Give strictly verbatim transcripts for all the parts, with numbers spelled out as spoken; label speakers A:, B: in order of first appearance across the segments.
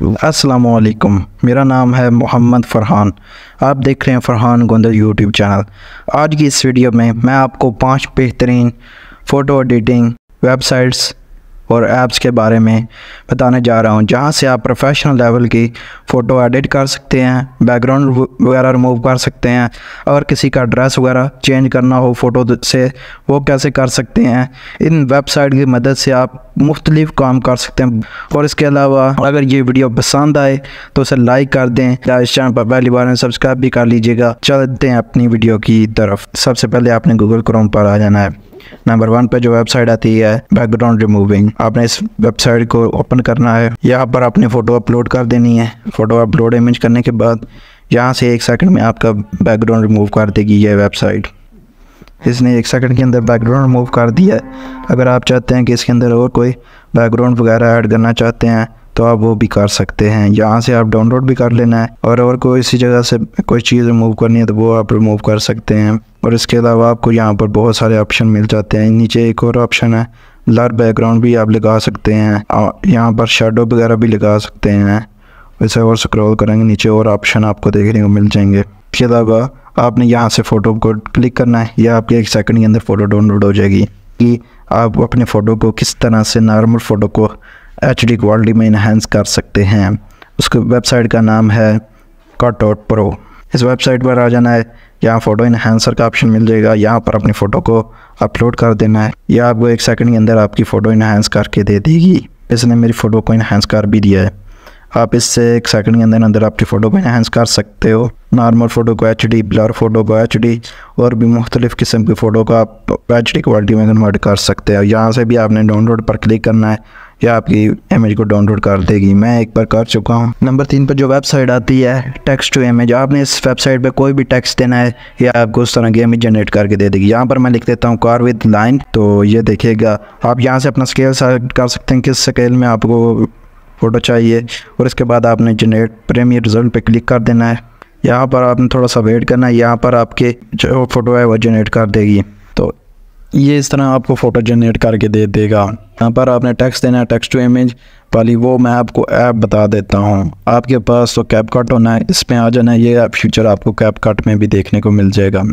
A: अस्सलामुअलैकुम, मेरा नाम है मोहम्मद फ़रहान। आप देख रहे हैं फ़रहान गोंदल यूट्यूब चैनल। आज की इस वीडियो में मैं आपको पांच बेहतरीन फ़ोटो एडिटिंग वेबसाइट्स और ऐप्स के बारे में बताने जा रहा हूं, जहां से आप प्रोफेशनल लेवल की फ़ोटो एडिट कर सकते हैं, बैकग्राउंड वगैरह रिमूव कर सकते हैं। अगर किसी का ड्रेस वगैरह चेंज करना हो फ़ोटो से, वो कैसे कर सकते हैं। इन वेबसाइट की मदद से आप मुख्तलिफ काम कर सकते हैं। और इसके अलावा अगर ये वीडियो पसंद आए तो उसे लाइक कर दें या इस चैनल पर पहली बार सब्सक्राइब भी कर लीजिएगा। चलते हैं अपनी वीडियो की तरफ। सबसे पहले आपने गूगल क्रोम पर आ जाना है। नंबर वन पे जो वेबसाइट आती है बैकग्राउंड रिमूविंग, आपने इस वेबसाइट को ओपन करना है। यहाँ पर अपनी फ़ोटो अपलोड कर देनी है। फ़ोटो अपलोड इमेज करने के बाद यहाँ से एक सेकंड में आपका बैकग्राउंड रिमूव कर देगी ये वेबसाइट। इसने एक सेकंड के अंदर बैकग्राउंड रिमूव कर दिया है। अगर आप चाहते हैं कि इसके अंदर और कोई बैकग्राउंड वगैरह ऐड करना चाहते हैं तो आप वो भी कर सकते हैं। यहाँ से आप डाउनलोड भी कर लेना है, और और कोई इसी जगह से कोई चीज़ रिमूव करनी है तो वो आप रिमूव कर सकते हैं। और इसके अलावा आपको यहाँ पर बहुत सारे ऑप्शन मिल जाते हैं। नीचे एक और ऑप्शन है ब्लर बैकग्राउंड, भी आप लगा सकते हैं। यहाँ पर शेडो वगैरह भी लगा सकते हैं। वैसे और स्क्रॉल करेंगे नीचे और ऑप्शन आपको देखने को मिल जाएंगे। इसके अलावा आपने यहाँ से फ़ोटो को क्लिक करना है, या आपके एक सेकंड के अंदर फ़ोटो डाउनलोड हो जाएगी। कि आप अपने फ़ोटो को किस तरह से नॉर्मल फ़ोटो को एच डी क्वालिटी में इन्हेंस कर सकते हैं। उसके वेबसाइट का नाम है कट आउट प्रो। इस वेबसाइट पर आ जाना है। यहाँ फ़ोटो इन्हेंसर का ऑप्शन मिल जाएगा। यहाँ पर अपनी फ़ोटो को अपलोड कर देना है। यह आपको एक सेकंड के अंदर आपकी फ़ोटो इन्हेंस करके दे देगी। इसने मेरी फ़ोटो को इन्हेंस कर भी दिया है। आप इससे एक सेकंड के अंदर अंदर आपकी फ़ोटो को इन्हेंस कर सकते हो। नॉर्मल फ़ोटो को एच डी, ब्लर फ़ोटो को एच डी, और भी मुख्तलिफ़ किस्म की फ़ोटो को आप एच डी क्वालिटी में कन्वर्ट कर सकते हो। यहाँ से भी आपने डाउनलोड पर क्लिक करना है, या आपकी इमेज को डाउनलोड कर देगी। मैं एक बार कर चुका हूँ। नंबर तीन पर जो वेबसाइट आती है टेक्स्ट टू इमेज, आपने इस वेबसाइट पे कोई भी टेक्स्ट देना है, या आपको उस तरह की इमेज जनरेट करके दे देगी। यहाँ पर मैं लिख देता हूँ कार विद लाइन, तो ये देखिएगा। आप यहाँ से अपना स्केल सेलेक्ट कर सकते हैं, किस स्केल में आपको फ़ोटो चाहिए। और इसके बाद आपने जनरेट प्रीमियर रिजल्ट पे क्लिक कर देना है। यहाँ पर आपने थोड़ा सा वेट करना है। यहाँ पर आपके जो फ़ोटो है वो जनरेट कर देगी। तो ये इस तरह आपको फ़ोटो जनरेट करके दे देगा। यहाँ पर आपने टेक्स्ट देना है, टेक्स्ट टू इमेज वाली, वो मैं आपको ऐप बता देता हूँ। आपके पास तो कैप कट होना है, इसमें आ जाना है। ये फीचर आपको कैप कट में भी देखने को मिल जाएगा।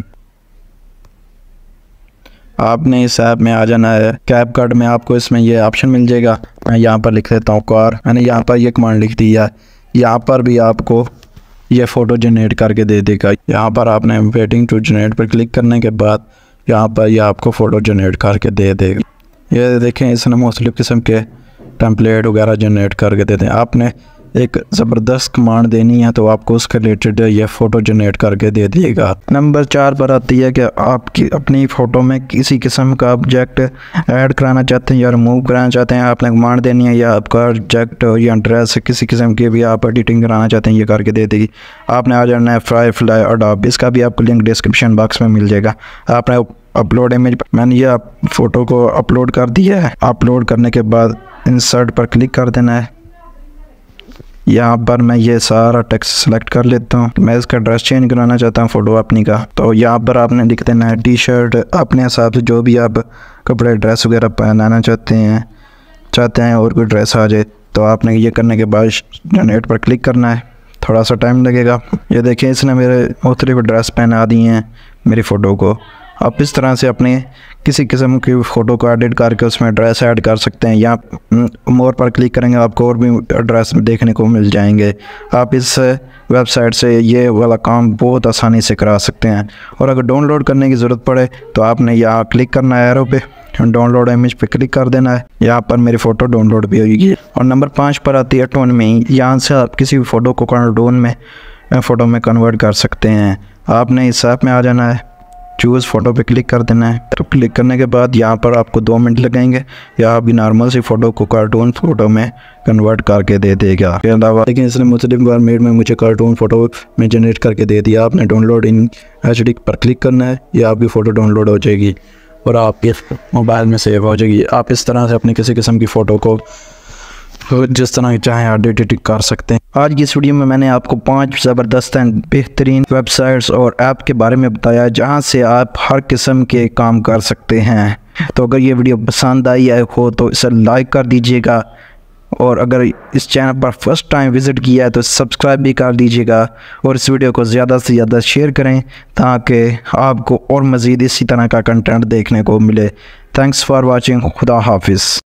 A: आपने इस ऐप में आ जाना है। कैप कट में आपको इसमें ये ऑप्शन मिल जाएगा। मैं यहाँ पर लिख देता हूँ कार। मैंने यहाँ पर ये कमांड लिख दी है। यहाँ पर भी आपको ये फ़ोटो जनरेट करके दे देगा। यहाँ पर आपने वेटिंग टू जनरेट पर क्लिक करने के बाद यहाँ पर ये आपको फ़ोटो जनरेट करके दे देगा। ये देखें, इसने मुख्तलिफ़ किस्म के टेम्पलेट वगैरह जनरेट करके देते हैं। आपने एक ज़बरदस्त कमांड देनी है तो आपको उसके रिलेटेड ये फ़ोटो जनरेट करके दे दिएगा। नंबर चार पर आती है कि आपकी अपनी फ़ोटो में किसी किस्म का ऑब्जेक्ट ऐड कराना चाहते हैं या रिमूव कराना चाहते हैं। आपने कमांड देनी है, या आपका ऑब्जेक्ट या ड्रेस किसी किस्म की भी आप एडिटिंग कराना चाहते हैं, ये करके दे देगी। आपने आ जाना है फ्राई फ्लाई अडोब, इसका भी आपको लिंक डिस्क्रिप्शन बॉक्स में मिल जाएगा। आपने अपलोड इमेज, मैंने ये फ़ोटो को अपलोड कर दिया है। अपलोड करने के बाद इंसर्ट पर क्लिक कर देना है। यहाँ पर मैं ये सारा टेक्स्ट सेलेक्ट कर लेता हूँ। मैं इसका ड्रेस चेंज कराना चाहता हूँ फ़ोटो अपनी का, तो यहाँ पर आपने लिख देना है टी शर्ट। अपने हिसाब से जो भी आप कपड़े ड्रेस वगैरह पहनाना चाहते हैं चाहते हैं और कोई ड्रेस आ जाए, तो आपने ये करने के बाद जनरेट पर क्लिक करना है। थोड़ा सा टाइम लगेगा। ये देखिए, इसने मेरे मुख्तलिफ ड्रेस पहना दी हैं मेरी फ़ोटो को। आप इस तरह से अपने किसी किस्म की फ़ोटो को एडिट करके उसमें ड्रेस ऐड कर सकते हैं। या मोर पर क्लिक करेंगे आपको और भी ड्रेस देखने को मिल जाएंगे। आप इस वेबसाइट से ये वाला काम बहुत आसानी से करा सकते हैं। और अगर डाउनलोड करने की ज़रूरत पड़े तो आपने यहाँ क्लिक करना है एरो पे, डाउनलोड इमेज पे क्लिक कर देना है। यहाँ पर मेरी फ़ोटो डाउनलोड भी होगी। और नंबर पाँच पर आती है टोन में। यहाँ से आप किसी भी फ़ोटो को टोन में फ़ोटो में कन्वर्ट कर सकते हैं। आपने इस ऐप में आ जाना है, चूज़ फ़ोटो पे क्लिक कर देना है। तो क्लिक करने के बाद यहाँ पर आपको दो मिनट लगेंगे, या अभी नॉर्मल सी फ़ोटो को कार्टून फ़ोटो में कन्वर्ट करके दे देगा। इसके अलावा लेकिन इसने मुख्तलिफ बार मिनट में मुझे कार्टून फ़ोटो में जनरेट करके दे दिया। आपने डाउनलोड इन एच डी पर क्लिक करना है, या आपकी फ़ोटो डाउनलोड हो जाएगी और आपके मोबाइल में सेव हो जाएगी। आप इस तरह से अपनी किसी किस्म की फ़ोटो को जिस तरह चाहें एडिट कर सकते हैं। आज की इस वीडियो में मैंने आपको पांच ज़बरदस्त बेहतरीन वेबसाइट्स और ऐप के बारे में बताया, जहां से आप हर किस्म के काम कर सकते हैं। तो अगर ये वीडियो पसंद आई है हो तो इसे लाइक कर दीजिएगा, और अगर इस चैनल पर फर्स्ट टाइम विज़िट किया है तो सब्सक्राइब भी कर दीजिएगा और इस वीडियो को ज़्यादा से ज़्यादा शेयर करें ताकि आपको और मज़ीद इसी तरह का कंटेंट देखने को मिले। Thanks for watching. खुदा हाफिज़।